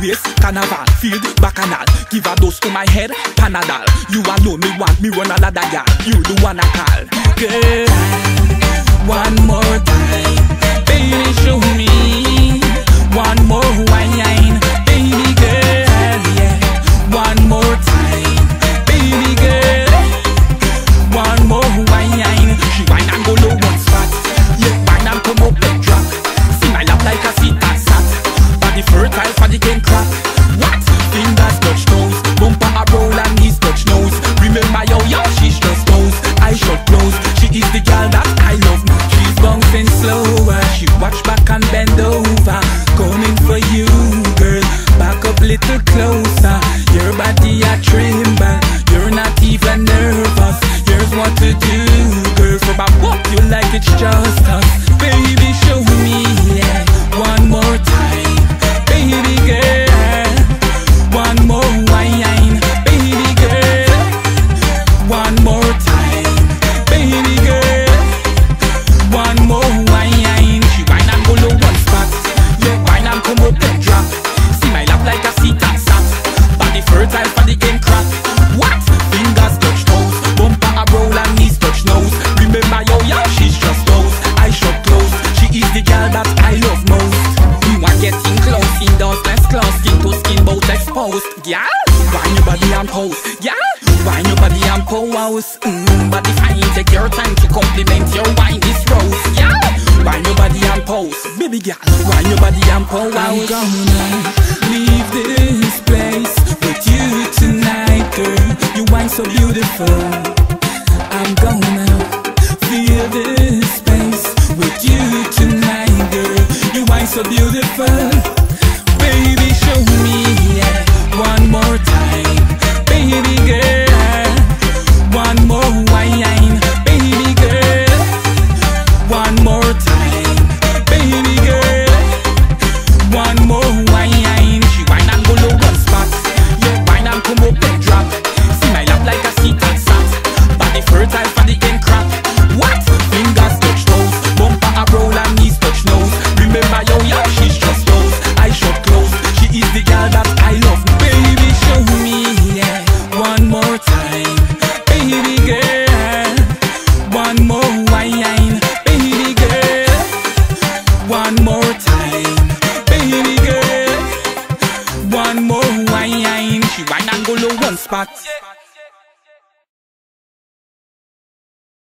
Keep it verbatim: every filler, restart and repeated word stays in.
place, carnival, field, bacchanal. Give a dose to my head, Panadol. You alone me want, me run a ladder yard. You the one I call. Girl, one more time, baby, show me. One more wine, baby girl, yeah. One more time, baby girl. One more wine. She wine and go low one spot. Yeah, wine and come up and drop. See my lap like a seat and sat. Body fertile for the game crap. What? Fingers touch toes, bumper a roll and knees touch nose. Remember yo, yo, she just knows. Eyes shut close. She is the girl that I love. She's bouncing slower. She watch back and bend over. Coming for you, girl. Back up little closer. Your body a tremble. You're not even nervous. Here's what to do, girl. So I walk you like it's just us. Baby, show me, yeah. One more time, baby girl. One more wine, baby girl. One more time, baby girl. One more wine. She wine and go low one spot. Yeah, wine and come up and drop. See my lap like a seat and sat. Body fertile for the game crap. What? Fingers touch toes, bumper a roll and knees touch nose. Remember yo, yo, she's just those. I shut close. She is the girl that I love most. You are getting close, indoors less close, skin to skin both exposed. Yeah, wine your body and pose. Yeah, wine your body and pose. Mmm, body fine, take your time to compliment your wine this rose. Yeah, wine your body and pose, baby girl. Wine your body and pose. I'm gonna leave this place with you tonight, girl. You wine so beautiful. I'm gonna feel this space with you tonight, girl. You wine so beautiful. Baby, show me, yeah. One more time, baby girl. One more wine, baby girl. One more time, baby girl. One more wine. She wine and go low one spot. Yeah, wine and come up and drop. See my lap like a seat and sat. Body fertile for the game.